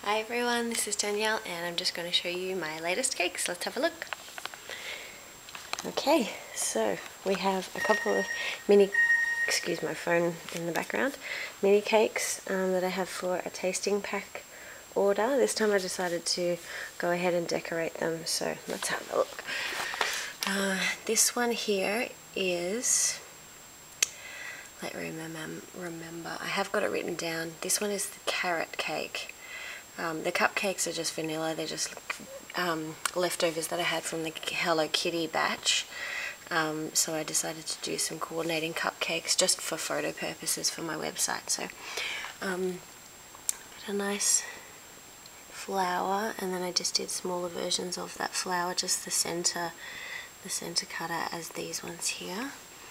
Hi everyone, this is Danielle and I'm just going to show you my latest cakes. Let's have a look. Okay, so we have a couple of excuse my phone in the background, mini cakes that I have for a tasting pack order. This time I decided to go ahead and decorate them, so let's have a look. This one here is, let me remember, I have got it written down. This one is the carrot cake. The cupcakes are just vanilla, they're just leftovers that I had from the Hello Kitty batch. So I decided to do some coordinating cupcakes just for photo purposes for my website. So a nice flower, and then I just did smaller versions of that flower, just the center cutter as these ones here.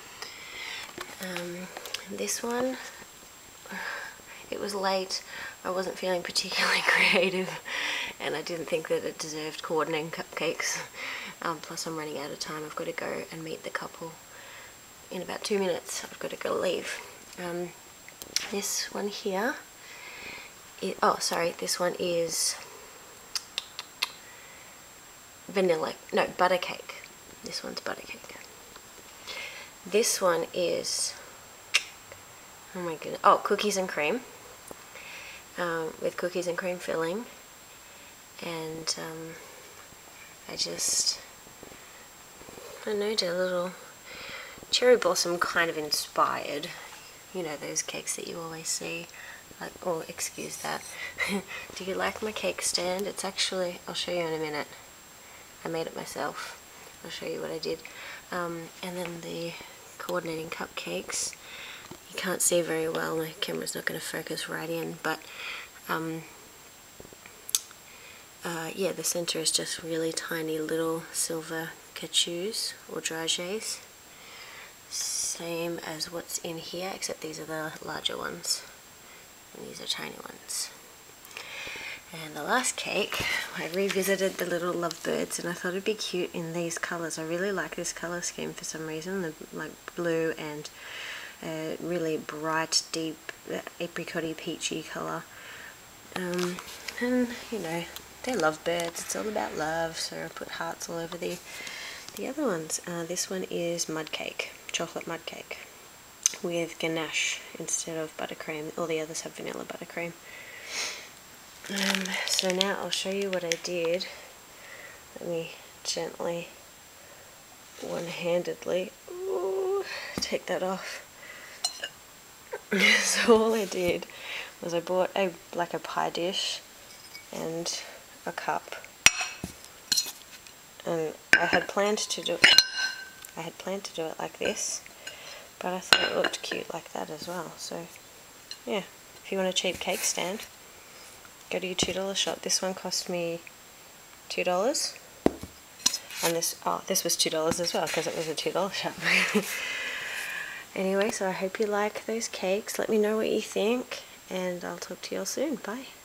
This one, it was late, I wasn't feeling particularly creative and I didn't think that it deserved coordinating cupcakes. Plus I'm running out of time, I've got to go and meet the couple in about 2 minutes. I've got to go leave. This one here, this one is butter cake. This one's butter cake. This one is, oh my goodness, cookies and cream, with cookies and cream filling, and I don't know, did a little cherry blossom kind of inspired, you know, those cakes that you always see, like, oh, excuse that. Do you like my cake stand? It's actually, I'll show you in a minute, I made it myself. I'll show you what I did. And then the coordinating cupcakes, you can't see very well, my camera's not going to focus right in, but yeah, the center is just really tiny little silver cachous or dragées, same as what's in here, except these are the larger ones and these are tiny ones. And the last cake, I revisited the little lovebirds and I thought it'd be cute in these colors. I really like this color scheme for some reason, the like blue and really bright, deep, apricot-y, peachy color. And you know, they're lovebirds. It's all about love. So I put hearts all over the other ones. This one is mud cake, chocolate mud cake, with ganache instead of buttercream. All the others have vanilla buttercream. So now I'll show you what I did. Let me gently, one-handedly, take that off. So all I did was I bought a pie dish and a cup, and I had planned to do it like this, but I thought it looked cute like that as well. So yeah, if you want a cheap cake stand, go to your $2 shop. This one cost me $2, and this was $2 as well because it was a $2 shop. Anyway, so I hope you like those cakes. Let me know what you think, and I'll talk to you all soon. Bye.